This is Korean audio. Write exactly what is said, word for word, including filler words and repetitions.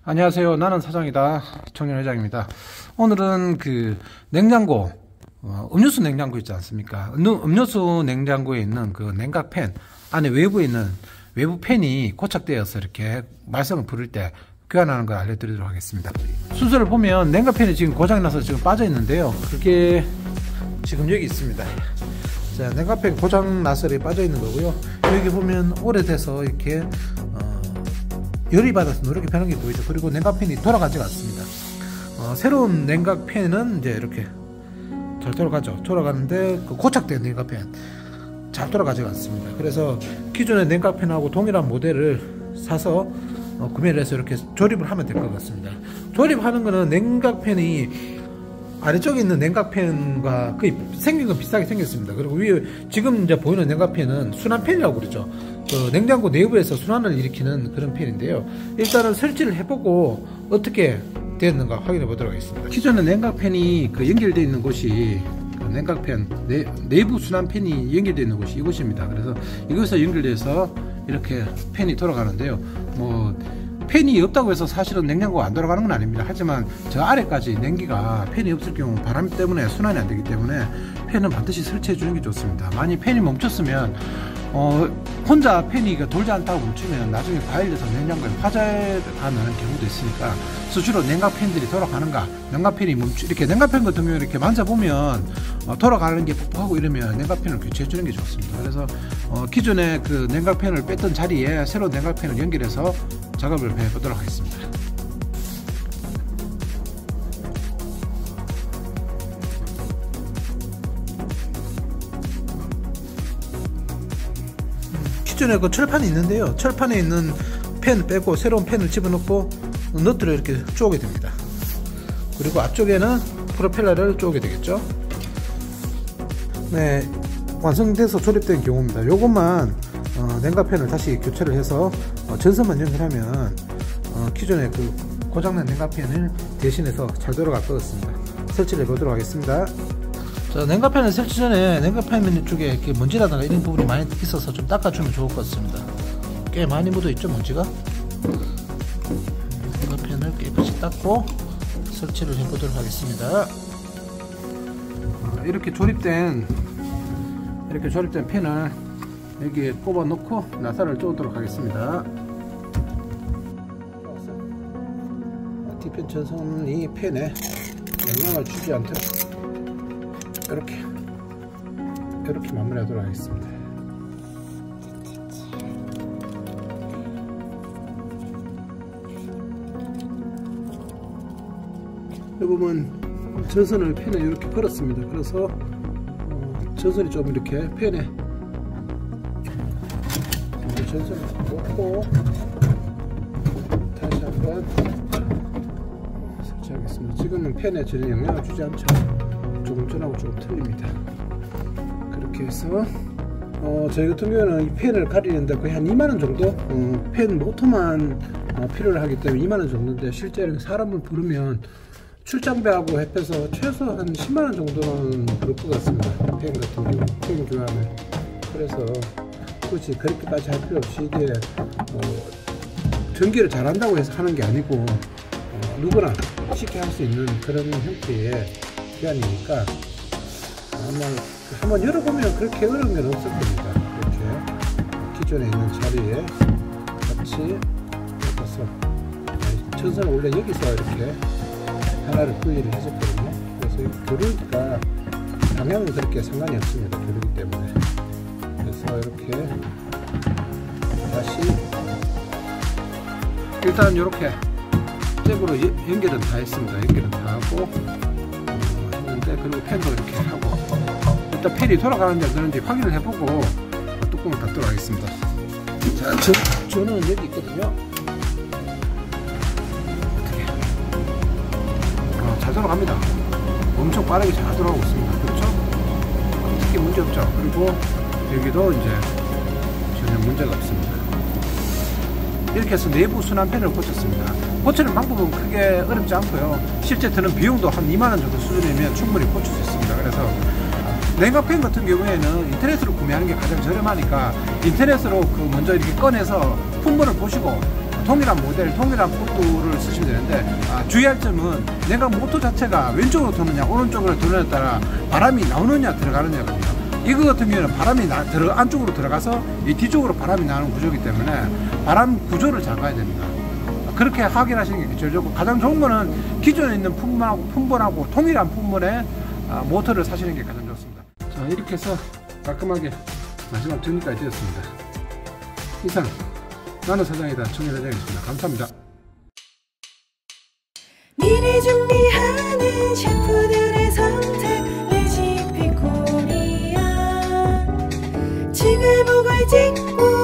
안녕하세요. 나는 사장이다. 청년회장입니다. 오늘은 그 냉장고, 어, 음료수 냉장고 있지 않습니까? 음료, 음료수 냉장고에 있는 그 냉각팬 안에 외부에 있는 외부 팬이 고착되어서 이렇게 말썽을 부를 때 교환하는 걸 알려드리도록 하겠습니다. 순서를 보면 냉각팬이 지금 고장나서 지금 빠져 있는데요. 그게 지금 여기 있습니다. 자, 냉각팬 고장나서 이렇게 빠져 있는 거고요. 여기 보면 오래돼서 이렇게 어, 열이 받아서 누렇게 변한 게 보이죠. 그리고 냉각팬이 돌아가지가 않습니다. 어, 새로운 냉각팬은 이제 이렇게 잘 돌아가죠. 돌아가는데 그 고착된 냉각팬 잘 돌아가지가 않습니다. 그래서 기존의 냉각팬하고 동일한 모델을 사서 어, 구매를 해서 이렇게 조립을 하면 될 것 같습니다. 조립하는 거는 냉각팬이 아래쪽에 있는 냉각팬과 거의 생긴 건 비슷하게 생겼습니다. 그리고 위에 지금 이제 보이는 냉각팬은 순환팬이라고 그러죠. 그 냉장고 내부에서 순환을 일으키는 그런 팬인데요. 일단은 설치를 해보고 어떻게 되었는가 확인해 보도록 하겠습니다. 기존의 냉각팬이 그 연결되어 있는 곳이 그 냉각팬 내, 내부 순환팬이 연결되어 있는 곳이 이곳입니다. 그래서 이곳에서 연결돼서 이렇게 팬이 돌아가는데요. 뭐 팬이 없다고 해서 사실은 냉장고가 안 돌아가는 건 아닙니다. 하지만 저 아래까지 냉기가 팬이 없을 경우 바람 때문에 순환이 안 되기 때문에 팬은 반드시 설치해 주는 게 좋습니다. 만약 팬이 멈췄으면 어, 혼자 팬이 돌지 않다고 멈추면 나중에 과열돼서 냉장고에 화재가 나는 경우도 있으니까 수시로 냉각팬들이 돌아가는가, 냉각팬이 멈추, 이렇게 냉각팬 같은 경우에 이렇게 만져보면 어, 돌아가는 게 뻑뻑하고 이러면 냉각팬을 교체해 주는 게 좋습니다. 그래서 어, 기존에 그 냉각팬을 뺐던 자리에 새로운 냉각팬을 연결해서 작업을 해보도록 하겠습니다. 기존에 그 철판이 있는데요. 철판에 있는 팬 빼고 새로운 팬을 집어넣고 너트를 이렇게 쪼개 됩니다. 그리고 앞쪽에는 프로펠러를 쪼개 되겠죠. 네, 완성돼서 조립된 경우입니다. 요것만 어, 냉각팬을 다시 교체를 해서 어, 전선만 연결하면 어, 기존의 그 고장난 냉각팬을 대신해서 잘 돌아갈 것 같습니다. 설치를 해보도록 하겠습니다. 자, 냉각팬을 설치 전에 냉각팬 쪽에 이렇게 먼지라든가 이런 부분이 많이 있어서 좀 닦아주면 좋을 것 같습니다. 꽤 많이 묻어 있죠, 먼지가. 냉각팬을 깨끗이 닦고 설치를 해보도록 하겠습니다. 이렇게 조립된 이렇게 조립된 팬을 여기에 꼽아 놓고 나사를 쪼도록 하겠습니다. T펜 전선이 팬에 영향을 주지 않도록 이렇게 이렇게 마무리하도록 하겠습니다. 이 부분 전선을 팬에 이렇게 걸었습니다. 그래서 어, 전선이 좀 이렇게 팬에 전선을 놓고 다시 한번 설치하겠습니다. 지금은 팬에 전혀 영향을 주지 않죠. 조금 전하고 조금 틀립니다. 그렇게 해서 어, 저희 같은 경우는 이 팬을 가리는데 거의 한 이만 원 정도 어, 팬 모터만 어, 필요를 하기 때문에 이만 원 정도인데 실제로 사람을 부르면 출장비하고 합해서 최소 한 십만 원 정도는 부를 것 같습니다. 팬 같은 경우 팬 교환을. 그래서 굳이 그렇게까지 할 필요 없이 이게 어, 전기를 잘한다고 해서 하는 게 아니고 어, 누구나 쉽게 할 수 있는 그런 형태의 교환이니까 아마 한번 열어보면 그렇게 어려운 건 없을 겁니다. 이렇게 기존에 있는 자리에 같이 꽂아서 전선을 원래 여기서 이렇게 하나를 분리를 했었거든요. 그래서 교류기가 방향은 그렇게 상관이 없습니다. 교류기 때문에. 그래서 이렇게 다시 일단 이렇게 잭으로 연결은 다 했습니다. 연결은 다 하고 어, 했는데 그리고 팬도 이렇게 하고 일단 팬이 돌아가는지 안 되는지 확인을 해보고 어, 뚜껑을 닫도록 하겠습니다. 자, 저, 저는 여기 있거든요. 어떻게 어, 잘 돌아갑니다. 엄청 빠르게 잘 돌아가고 있습니다. 그렇죠? 어, 특히 문제 없죠. 그리고 여기도 이제 전혀 문제가 없습니다. 이렇게 해서 내부 순환팬을 고쳤습니다. 고치는 방법은 크게 어렵지 않고요. 실제 드는 비용도 한 이만 원 정도 수준이면 충분히 고칠 수 있습니다. 그래서 냉각팬 같은 경우에는 인터넷으로 구매하는 게 가장 저렴하니까 인터넷으로 그 먼저 이렇게 꺼내서 품번을 보시고 동일한 모델, 동일한 포트를 쓰시면 되는데 아, 주의할 점은 냉각 모터 자체가 왼쪽으로 도느냐 오른쪽으로 도느냐에 따라 바람이 나오느냐 들어가느냐거든요. 이거 같은 경우는 바람이 나, 들어, 안쪽으로 들어가서 이 뒤쪽으로 바람이 나는 구조이기 때문에 바람 구조를 잘 봐야 됩니다. 그렇게 확인하시는 게 제일 좋고, 가장 좋은 거는 기존에 있는 품번하고, 품번하고 동일한 품번의 아, 모터를 사시는 게 가장 좋습니다. 자, 이렇게 해서 깔끔하게 마지막 정리까지 되었습니다. 이상 나는 사장이다 청년회장이었습니다. 감사합니다. 미래 준비하는 셰프들의 선택 레시피 코리아 징글보글 찍고